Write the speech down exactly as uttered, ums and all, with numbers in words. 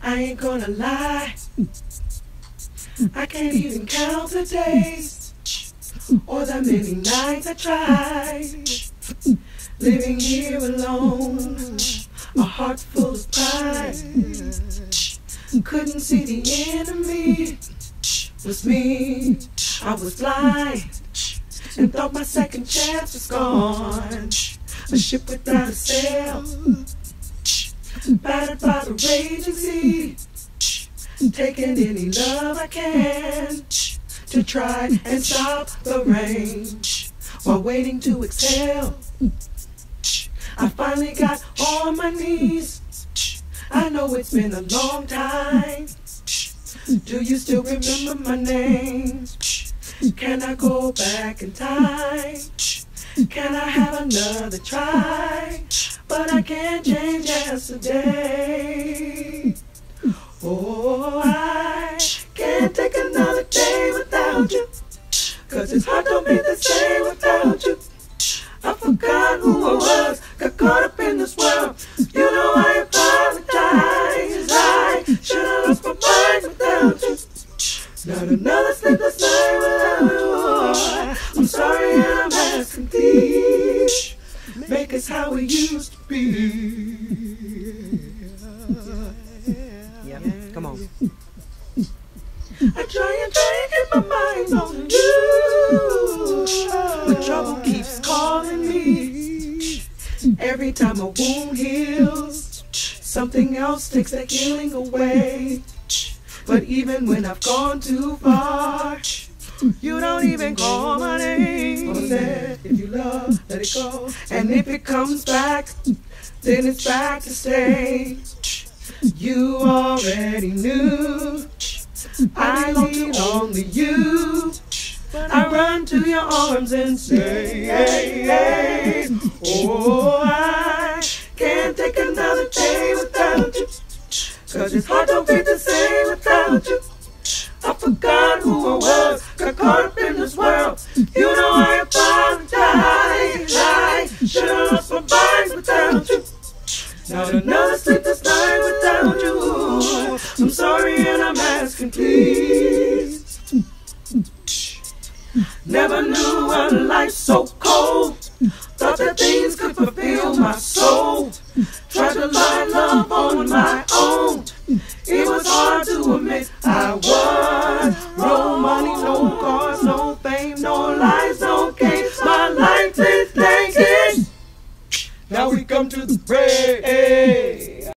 I ain't gonna lie, I can't even count the days or the many nights I tried living here alone, a heart full of pride. Couldn't see the enemy was me. I was blind and thought my second chance was gone. A ship without a sail, battered by the raging sea, taking any love I can to try and stop the rain while waiting to exhale. I finally got on my knees. I know it's been a long time. Do you still remember my name? Can I go back in time? Can I have another try? But I can't change yesterday. Oh, I can't take another day without you, 'cause it's hard to be the same without you. I forgot who I was, got caught up in this world. You know I apologize. I should have lost my mind without you. Not another sleepless night without you. I'm sorry and I'm asking, please make us how we used to be. Yeah, come on. I try and try and get my mind on you, but trouble keeps calling me. Every time a wound heals, something else takes the healing away. But even when I've gone too far, you don't even call my name. I said, if you love, let it go. And if it comes back, then it's back to stay. You already knew I belong to you. I run to your arms and say, hey, hey. Oh, I can't take another day without you, 'cause it's hard to be the same without you. I forgot who I was, got caught up in this world. You know I apologize. I should have lost my mind without you. Not another sleepless night without you. I'm sorry and I'm asking, please. Never knew a life so cold. Thought that things could fulfill my soul. Tried to find love on my own. It was hard to admit I won. No money, no cars, no fame, no lies, no games. My life is taken. Now we come to the break.